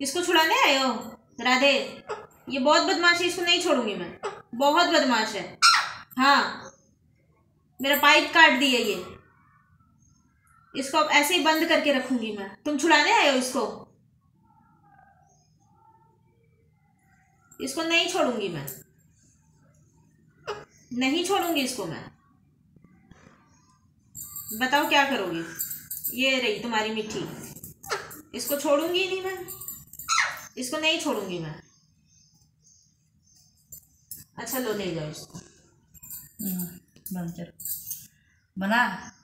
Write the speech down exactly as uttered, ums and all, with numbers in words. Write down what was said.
इसको छुड़ाने आए हो राधे? ये बहुत बदमाश है, इसको नहीं छोड़ूंगी मैं, बहुत बदमाश है। हाँ, मेरा पाइप काट दिया ये, इसको अब ऐसे ही बंद करके रखूंगी मैं। तुम छुड़ाने आए हो इसको? इसको नहीं छोड़ूंगी मैं, नहीं छोड़ूंगी इसको मैं। बताओ क्या करोगी? ये रही तुम्हारी मिट्टी, इसको छोड़ूंगी नहीं मैं, इसको नहीं छोड़ूंगी मैं। अच्छा लो ले जाओ इसको। बंद कर बना।